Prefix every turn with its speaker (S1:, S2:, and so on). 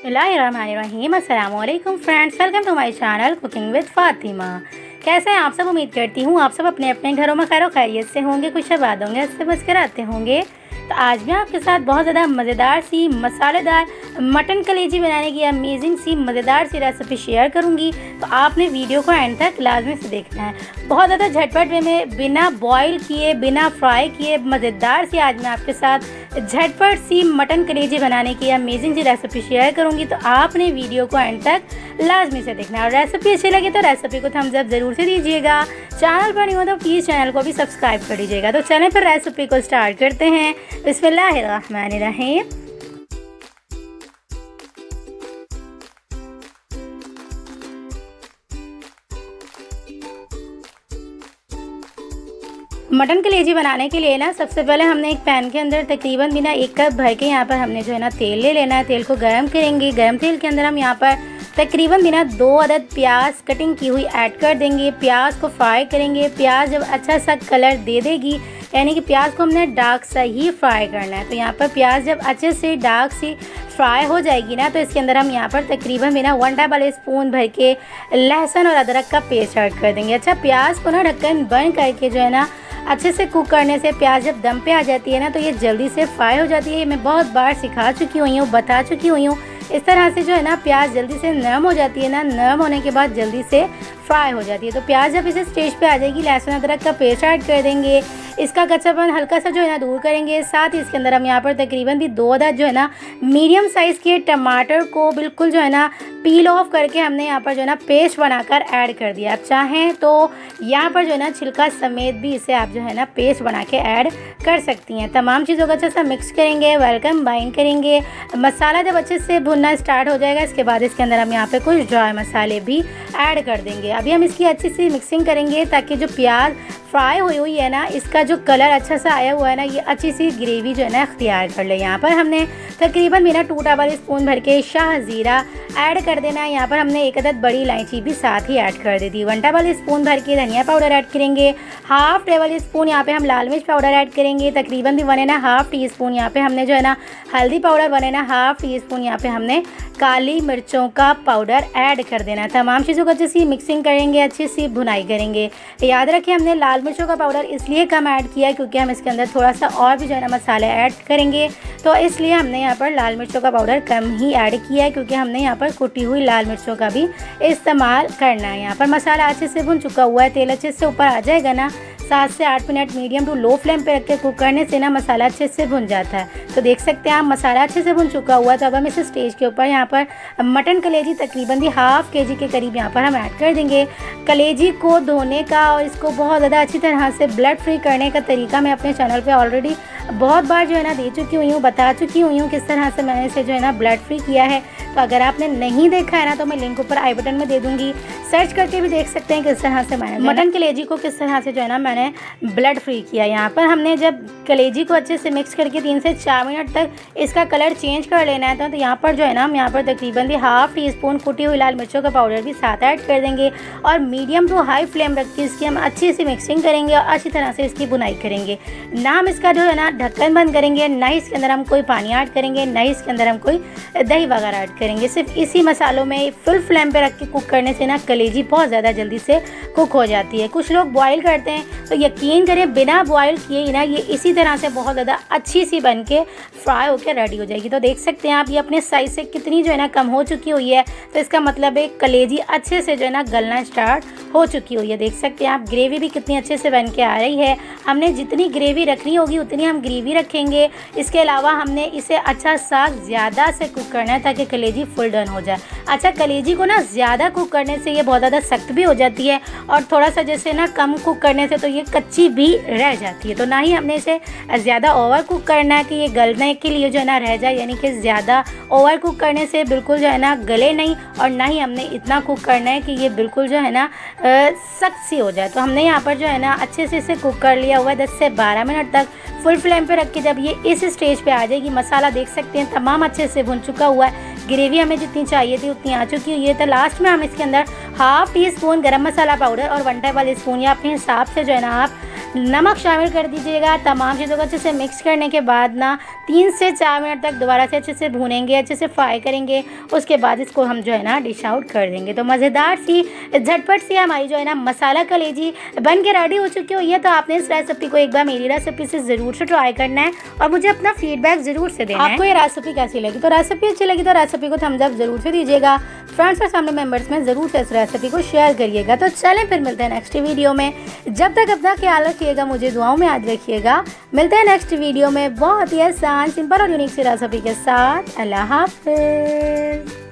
S1: बिस्मिल्लाहिर्रहमानिर्रहीम। अस्सलाम वालेकुम friends, welcome to my channel cooking with Fatima. कैसे हैं आप सब? उम्मीद करती हूँ आप सब अपने अपने घरों में खैर खैरियत से होंगे, खुश आबाद होंगे, हंसते मुस्कुराते होंगे। तो आज मैं आपके साथ बहुत ज़्यादा मज़ेदार सी मसालेदार मटन कलेजी बनाने की अमेजिंग सी मज़ेदार सी रेसिपी शेयर करूंगी। तो आपने वीडियो को एंड तक लाजमी से देखना है। बहुत ज़्यादा झटपट वे में बिना बॉईल किए बिना फ्राई किए मज़ेदार सी आज मैं आपके साथ झटपट सी मटन कलेजी बनाने की अमेजिंग सी रेसिपी शेयर करूंगी। तो आपने वीडियो को एंड तक लाजमी से देखना है और रेसिपी अच्छी लगे तो रेसिपी को थम्स अप ज़रूर से दीजिएगा। चैनल पर नहीं हो तो प्लीज़ चैनल को भी सब्सक्राइब कर दीजिएगा। तो चलें फिर रेसिपी को स्टार्ट करते हैं। बिस्मिल्लाहिर्रहमानिर्रहीम। मटन कलेजी बनाने के लिए ना सबसे पहले हमने एक पैन के अंदर तकरीबन बिना 1 कप भर के यहाँ पर हमने जो है ना तेल ले लेना है। तेल को गर्म करेंगे। गर्म तेल के अंदर हम यहाँ पर तकरीबन बिना 2 अदद प्याज कटिंग की हुई ऐड कर देंगे। प्याज को फ्राई करेंगे। प्याज जब अच्छा सा कलर दे देगी, यानी कि प्याज को हमने डार्क सा ही फ्राई करना है। तो यहाँ पर प्याज जब अच्छे से डार्क सी फ्राई हो जाएगी ना, तो इसके अंदर हम यहाँ पर तकरीबन बिना 1 टेबल स्पून भर के लहसुन और अदरक का पेस्ट ऐड कर देंगे। अच्छा, प्याज को ना ढक्कन बंद करके जो है ना अच्छे से कुक करने से प्याज जब दम पे आ जाती है ना, तो ये जल्दी से फ्राई हो जाती है। ये मैं बहुत बार सिखा चुकी हुई हूँ, बता चुकी हुई हूँ। इस तरह से जो है ना प्याज जल्दी से नरम हो जाती है ना, नरम होने के बाद जल्दी से फ्राई हो जाती है। तो प्याज जब इस स्टेज पे आ जाएगी, लहसुन अदरक का पेस्ट ऐड कर देंगे। इसका कच्चापन हल्का सा जो है ना दूर करेंगे। साथ ही इसके अंदर हम यहाँ पर तकरीबन भी 2 अदद जो है ना मीडियम साइज़ के टमाटर को बिल्कुल जो है ना पील ऑफ करके हमने यहाँ पर जो है ना पेस्ट बनाकर ऐड कर दिया। आप चाहें तो यहाँ पर जो है ना छिलका समेत भी इसे आप जो है ना पेस्ट बना के ऐड कर सकती हैं। तमाम चीज़ों को अच्छे से मिक्स करेंगे, वेलकम बाइंड करेंगे। मसाला जब अच्छे से भुनना स्टार्ट हो जाएगा, इसके बाद इसके अंदर हम यहाँ पे कुछ ड्राई मसाले भी ऐड कर देंगे। अभी हम इसकी अच्छी सी मिक्सिंग करेंगे ताकि जो प्याज फ्राई हुई है ना, इसका जो कलर अच्छा सा आया हुआ है ना, ये अच्छी सी ग्रेवी जो है ना अख्तियार कर ले। यहाँ पर हमने तकरीबन बिना 2 टेबल स्पून भर के शाह ज़ीरा ऐड कर देना है। यहाँ पर हमने 1 अदद बड़ी इलायची भी साथ ही ऐड कर दी थी। 1 टेबल स्पून भर के धनिया पाउडर ऐड करेंगे। हाफ टेबल स्पून यहाँ पे हम लाल मिर्च पाउडर ऐड करेंगे। तकरीबन भी 1.5 टीस्पून यहाँ पे हमने जो है ना हल्दी पाउडर, 1.5 टीस्पून यहाँ पे हमने काली मिर्चों का पाउडर ऐड कर देना। तमाम चीज़ों को अच्छी सी मिक्सिंग करेंगे, अच्छी सी भुनाई करेंगे। याद रखिए हमने लाल मिर्चों का पाउडर इसलिए कम ऐड किया क्योंकि हम इसके अंदर थोड़ा सा और भी जो है ना मसाले ऐड करेंगे, तो इसलिए हमने यहाँ पर लाल मिर्चों का पाउडर कम ही ऐड किया है, क्योंकि हमने यहाँ पर कुटी हुई लाल मिर्चों का भी इस्तेमाल करना है। यहाँ पर मसाला अच्छे से भुन चुका हुआ है। तेल अच्छे से ऊपर आ जाएगा ना, 7 से 8 minute medium to low flame पे रख के कुक करने से ना मसाला अच्छे से भुन जाता है। तो देख सकते हैं आप मसाला अच्छे से भुन चुका हुआ है। तो अब हम इस स्टेज के ऊपर यहाँ पर मटन कलेजी तकरीबन भी ½ kg के करीब यहाँ पर हम ऐड कर देंगे। कलेजी को धोने का और इसको बहुत ज़्यादा अच्छी तरह से ब्लड फ्री करने का तरीका मैं अपने चैनल पे ऑलरेडी बहुत बार जो है ना दे चुकी हुई हूँ, बता चुकी हुई हूँ किस तरह से मैंने इसे जो है ना ब्लड फ्री किया है। तो अगर आपने नहीं देखा है ना, तो मैं लिंक ऊपर आई बटन में दे दूँगी, सर्च करके भी देख सकते हैं किस तरह से मैंने मटन कलेजी को किस तरह से जो है ना मैंने ब्लड फ्री किया। यहाँ पर हमने जब कलेजी को अच्छे से मिक्स करके 3 से 4 मिनट तक इसका कलर चेंज कर लेना है। तो यहाँ पर जो है ना हम यहाँ पर तकरीबन भी ½ टीस्पून कुटी हुई लाल मिर्चों का पाउडर भी साथ ऐड कर देंगे और मीडियम टू हाई फ्लेम रख के इसकी हम अच्छी सी मिक्सिंग करेंगे और अच्छी तरह से इसकी बुनाई करेंगे। ना हम इसका जो है ना ढक्कन बंद करेंगे, ना इसके अंदर हम कोई पानी ऐड करेंगे, ना इसके अंदर हम कोई दही वगैरह ऐड करेंगे। सिर्फ इसी मसालों में फुल फ्लेम पे रख के कुक करने से ना कलेजी बहुत ज़्यादा जल्दी से कुक हो जाती है। कुछ लोग बॉईल करते हैं, तो यकीन करें बिना बॉईल किए ही ना ये इसी तरह से बहुत ज़्यादा अच्छी सी बन के फ्राई होकर रेडी हो जाएगी। तो देख सकते हैं आप ये अपने साइज़ से कितनी जो है ना कम हो चुकी हुई है। तो इसका मतलब है कलेजी अच्छे से जो है ना गलना स्टार्ट हो चुकी हुई है। देख सकते हैं आप ग्रेवी भी कितनी अच्छे से बन के आ रही है। हमने जितनी ग्रेवी रखनी होगी उतनी हम ग्रेवी रखेंगे। इसके अलावा हमने इसे अच्छा सा ज़्यादा से कुक करना है ताकि कलेजी फुल डन हो जाए। अच्छा, कलेजी को ना ज़्यादा कुक करने से ये बहुत ज़्यादा सख्त भी हो जाती है और थोड़ा सा जैसे ना कम कुक करने से तो ये कच्ची भी रह जाती है। तो ना ही हमने इसे ज़्यादा ओवर कुक करना है कि ये गलने के लिए जो है ना रह जाए, यानी कि ज़्यादा ओवर कुक करने से बिल्कुल जो है ना गले नहीं, और ना ही हमने इतना कुक करना है कि ये बिल्कुल जो है ना सख्त सी हो जाए। तो हमने यहाँ पर जो है ना अच्छे से इसे कुक कर लिया हुआ है 10 से 12 मिनट तक फुल फ्लेम पे रख के। जब ये इस स्टेज पे आ जाएगी, मसाला देख सकते हैं तमाम अच्छे से भुन चुका हुआ है, ग्रेवी हमें जितनी चाहिए थी उतनी आ चुकी हुई है। तो लास्ट में हम इसके अंदर ½ टीस्पून गरम मसाला पाउडर और 1 टेबल स्पून या अपने हिसाब से जो है ना आप नमक शामिल कर दीजिएगा। तमाम चीज़ों को अच्छे से मिक्स करने के बाद ना 3 से 4 मिनट तक दोबारा से अच्छे से भूनेंगे, अच्छे से फ्राई करेंगे। उसके बाद इसको हम जो है ना डिश आउट कर देंगे। तो मज़ेदार सी झटपट सी हमारी जो है ना मसाला कलेजी बन के रेडी हो चुकी हो। ये तो आपने इस रेसिपी को एक बार मेरी रेसिपी से ज़रूर से ट्राई करना है और मुझे अपना फीडबैक ज़रूर से देना है। आपको ये रेसिपी कैसी लगी? तो रेसिपी अच्छी लगी तो रेसिपी को थम्स अप ज़रूर से दीजिएगा। फ्रेंड्स और फैमिली मेम्बर्स में ज़रूर से इस रेसिपी को शेयर करिएगा। तो चलें फिर मिलते हैं नेक्स्ट वीडियो में। जब तक अपना ख्याल रखिएगा, मुझे दुआओं में याद रखिएगा। मिलते हैं नेक्स्ट वीडियो में बहुत ही आसान, सिंपल और यूनिक सी रेसिपी के साथ। अल्लाह हाफ़िज़।